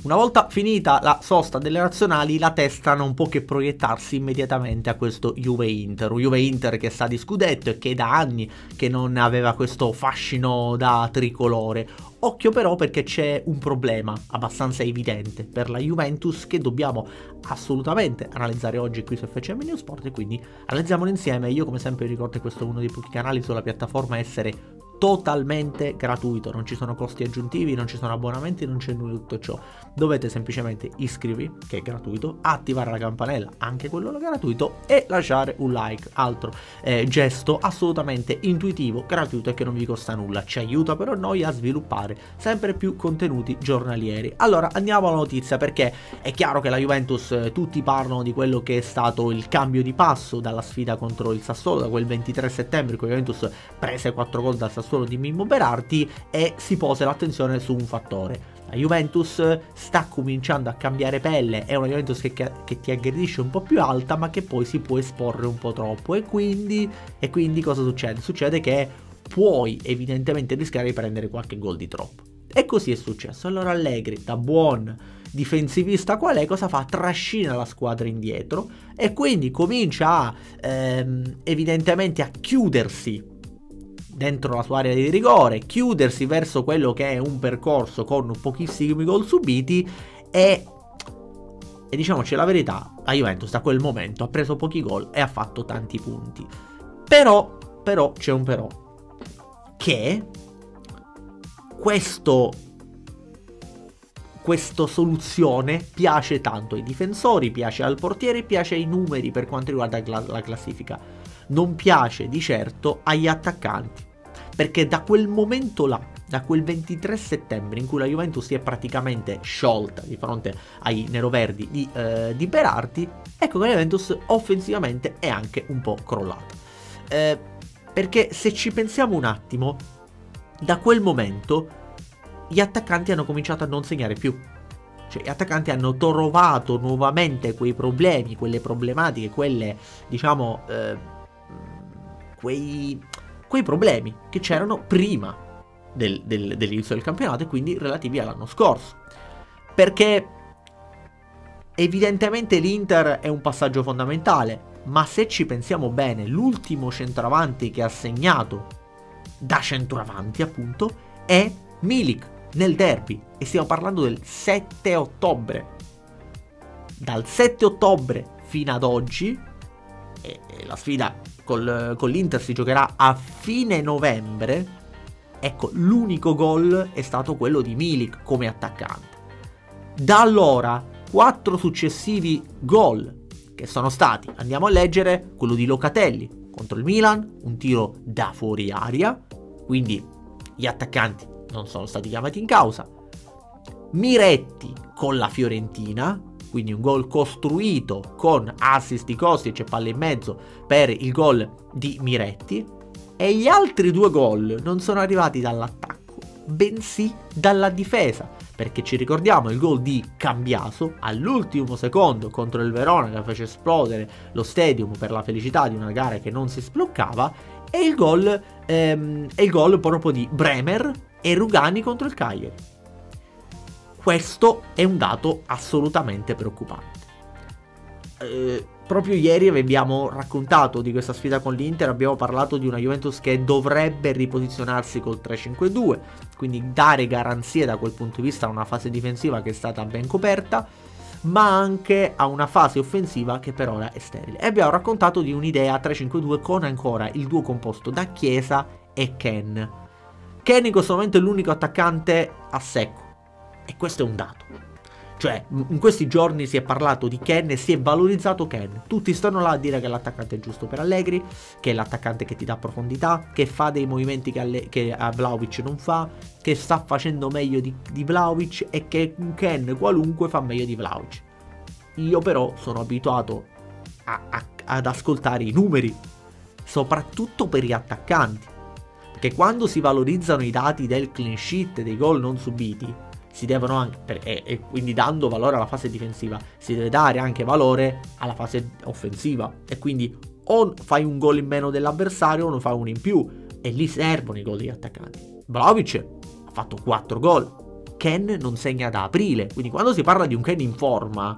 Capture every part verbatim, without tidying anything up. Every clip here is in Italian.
Una volta finita la sosta delle nazionali, la testa non può che proiettarsi immediatamente a questo Juve-Inter, un Juve-Inter che sta di scudetto e che da anni che non aveva questo fascino da tricolore. Occhio però, perché c'è un problema abbastanza evidente per la Juventus che dobbiamo assolutamente analizzare oggi qui su F C M News Sport, e quindi analizziamolo insieme. Io come sempre ricordo che questo è uno dei pochi canali sulla piattaforma a essere totalmente gratuito, non ci sono costi aggiuntivi, non ci sono abbonamenti, non c'è nulla di tutto ciò. Dovete semplicemente iscrivervi, che è gratuito, attivare la campanella, anche quello gratuito, e lasciare un like, altro eh, gesto assolutamente intuitivo, gratuito e che non vi costa nulla. Ci aiuta però noi a sviluppare sempre più contenuti giornalieri. Allora andiamo alla notizia, perché è chiaro che la Juventus, eh, tutti parlano di quello che è stato il cambio di passo dalla sfida contro il Sassuolo, da quel ventitré settembre in cui la Juventus prese quattro gol dal Sassuolo di Mimmo Berardi, e si pose l'attenzione su un fattore. La Juventus sta cominciando a cambiare pelle, è una Juventus che, che ti aggredisce un po' più alta, ma che poi si può esporre un po' troppo, e quindi, e quindi cosa succede? Succede che puoi evidentemente rischiare di prendere qualche gol di troppo. E così è successo. Allora Allegri, da buon difensivista qual è, cosa fa? Trascina la squadra indietro e quindi comincia a ehm, evidentemente a chiudersi dentro la sua area di rigore, chiudersi verso quello che è un percorso con pochissimi gol subiti, e, e diciamoci la verità, la Juventus da quel momento ha preso pochi gol e ha fatto tanti punti. Però, però, c'è un però, che questo, questa soluzione piace tanto ai difensori, piace al portiere, piace ai numeri per quanto riguarda la, la classifica. Non piace di certo agli attaccanti, perché da quel momento là, da quel ventitré settembre in cui la Juventus si è praticamente sciolta di fronte ai neroverdi di, eh, di Berardi, ecco che la Juventus offensivamente è anche un po' crollata. Eh, perché se ci pensiamo un attimo, da quel momento gli attaccanti hanno cominciato a non segnare più. Cioè gli attaccanti hanno trovato nuovamente quei problemi, quelle problematiche, quelle, diciamo, eh, quei, quei problemi che c'erano prima del, del, dell'inizio del campionato, e quindi relativi all'anno scorso. Perché evidentemente l'Inter è un passaggio fondamentale, ma se ci pensiamo bene, l'ultimo centravanti che ha segnato da centravanti appunto è Milik nel derby, e stiamo parlando del sette ottobre. Dal sette ottobre fino ad oggi, e, e la sfida col, con l'Inter si giocherà a fine novembre, ecco, l'unico gol è stato quello di Milik come attaccante. Da allora quattro successivi gol che sono stati, andiamo a leggere, quello di Locatelli contro il Milan, un tiro da fuori aria, quindi gli attaccanti non sono stati chiamati in causa. Miretti con la Fiorentina, quindi un gol costruito con assist di Kostic e palle in mezzo per il gol di Miretti, e gli altri due gol non sono arrivati dall'attacco, bensì dalla difesa, perché ci ricordiamo il gol di Cambiaso all'ultimo secondo contro il Verona che fece esplodere lo stadium per la felicità di una gara che non si sbloccava, e il gol, ehm, e il gol proprio di Bremer e Rugani contro il Cagliari. Questo è un dato assolutamente preoccupante. Eh, proprio ieri vi abbiamo raccontato di questa sfida con l'Inter, abbiamo parlato di una Juventus che dovrebbe riposizionarsi col tre cinque due, quindi dare garanzie da quel punto di vista a una fase difensiva che è stata ben coperta, ma anche a una fase offensiva che per ora è sterile. E abbiamo raccontato di un'idea tre cinque due con ancora il duo composto da Chiesa e Ken. Ken in questo momento è l'unico attaccante a secco, e questo è un dato. Cioè, in questi giorni si è parlato di Ken e si è valorizzato Ken. Tutti stanno là a dire che l'attaccante è giusto per Allegri, che è l'attaccante che ti dà profondità, che fa dei movimenti che, Alle che a Vlahovic non fa, che sta facendo meglio di, di Vlahovic, e che un Ken qualunque fa meglio di Vlahovic. Io però sono abituato a, a, ad ascoltare i numeri, soprattutto per gli attaccanti, perché quando si valorizzano i dati del clean sheet, dei gol non subiti, si devono anche, per, e, e quindi dando valore alla fase difensiva, si deve dare anche valore alla fase offensiva, e quindi o fai un gol in meno dell'avversario o ne fai uno in più, e lì servono i gol degli attaccanti. Vlahovic ha fatto quattro gol, Ken non segna da aprile, quindi quando si parla di un Ken in forma,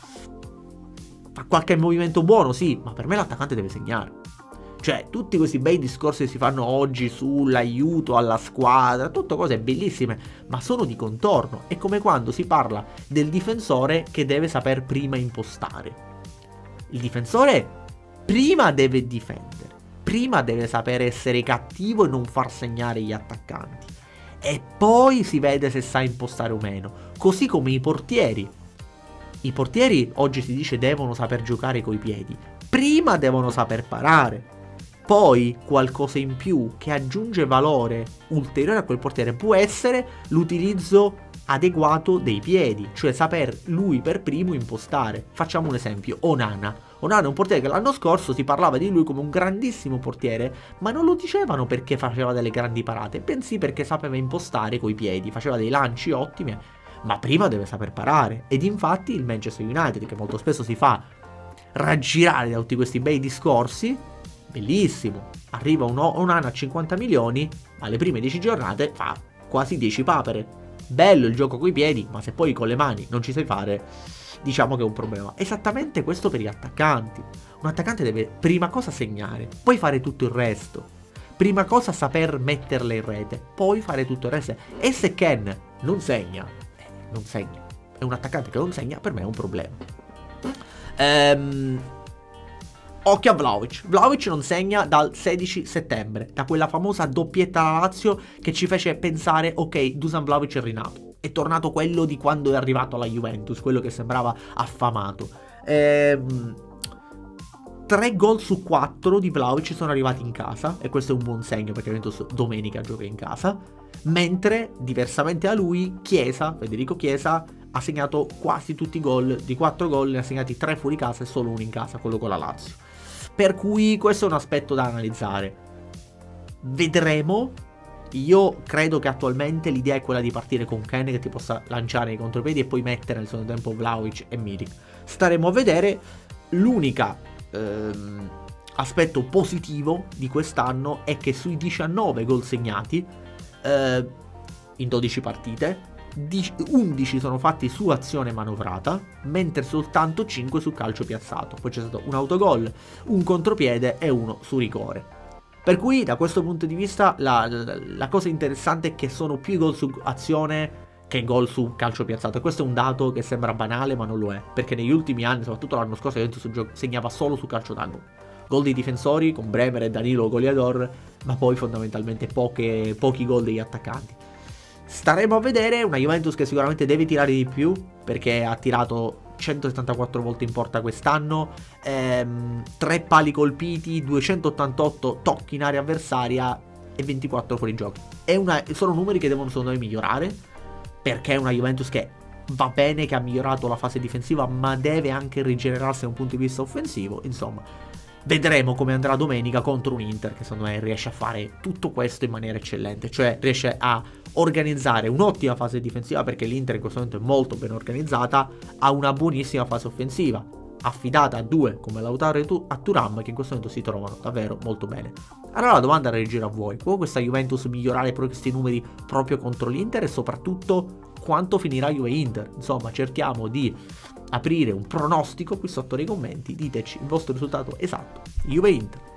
fa qualche movimento buono, sì, ma per me l'attaccante deve segnare. Cioè, tutti questi bei discorsi che si fanno oggi sull'aiuto alla squadra, tutto cose bellissime, ma sono di contorno. È come quando si parla del difensore che deve saper prima impostare. Il difensore prima deve difendere, prima deve sapere essere cattivo e non far segnare gli attaccanti. E poi si vede se sa impostare o meno. Così come i portieri. I portieri oggi si dice devono saper giocare coi piedi. Prima devono saper parare. Poi qualcosa in più che aggiunge valore ulteriore a quel portiere può essere l'utilizzo adeguato dei piedi, cioè saper lui per primo impostare. Facciamo un esempio, Onana. Onana è un portiere che l'anno scorso si parlava di lui come un grandissimo portiere, ma non lo dicevano perché faceva delle grandi parate, bensì perché sapeva impostare coi piedi, faceva dei lanci ottimi, ma prima deve saper parare. Ed infatti il Manchester United, che molto spesso si fa raggirare da tutti questi bei discorsi, bellissimo, arriva un Onana a cinquanta milioni, ma alle prime dieci giornate fa quasi dieci papere. Bello il gioco coi piedi, ma se poi con le mani non ci sai fare, diciamo che è un problema. Esattamente questo per gli attaccanti. Un attaccante deve prima cosa segnare, poi fare tutto il resto. Prima cosa saper metterle in rete, poi fare tutto il resto. E se Ken non segna, eh, non segna. È un attaccante che non segna, per me è un problema. Ehm... Occhio a Vlahovic. Vlahovic non segna dal sedici settembre, da quella famosa doppietta alla Lazio che ci fece pensare, ok, Dusan Vlahovic è rinato. È tornato quello di quando è arrivato alla Juventus, quello che sembrava affamato. Ehm, tre gol su quattro di Vlahovic sono arrivati in casa, e questo è un buon segno perché Juventus domenica gioca in casa, mentre, diversamente da lui, Chiesa, Federico Chiesa, ha segnato quasi tutti i gol. Di quattro gol ne ha segnati tre fuori casa e solo uno in casa, quello con la Lazio. Per cui questo è un aspetto da analizzare. Vedremo. Io credo che attualmente l'idea è quella di partire con Ken che ti possa lanciare i contropiedi e poi mettere nel secondo tempo Vlahovic e Milik. Staremo a vedere. L'unica ehm, aspetto positivo di quest'anno è che sui diciannove gol segnati eh, in dodici partite, undici sono fatti su azione manovrata, mentre soltanto cinque su calcio piazzato. Poi c'è stato un autogol, un contropiede e uno su rigore. Per cui da questo punto di vista la, la, la cosa interessante è che sono più gol su azione che gol su calcio piazzato. E questo è un dato che sembra banale ma non lo è, perché negli ultimi anni, soprattutto l'anno scorso, Juventus segnava solo su calcio d'angolo. Gol dei difensori con Bremer e Danilo Goliador, ma poi fondamentalmente poche, pochi gol degli attaccanti. Staremo a vedere. Una Juventus che sicuramente deve tirare di più, perché ha tirato centosettantaquattro volte in porta quest'anno, ehm, tre pali colpiti, duecentottantotto tocchi in area avversaria e ventiquattro fuori gioco. È una, sono numeri che devono secondo me migliorare, perché è una Juventus che va bene che ha migliorato la fase difensiva, ma deve anche rigenerarsi da un punto di vista offensivo. Insomma, vedremo come andrà domenica contro un Inter che secondo me riesce a fare tutto questo in maniera eccellente, cioè riesce a organizzare un'ottima fase difensiva, perché l'Inter in questo momento è molto ben organizzata, ha una buonissima fase offensiva, affidata a due come Lautaro e Thuram, che in questo momento si trovano davvero molto bene. Allora la domanda la rigiro a voi: può questa Juventus migliorare questi numeri proprio contro l'Inter, e soprattutto quanto finirà Juve-Inter? Insomma, cerchiamo di aprire un pronostico qui sotto nei commenti, diteci il vostro risultato esatto. Juve-Inter.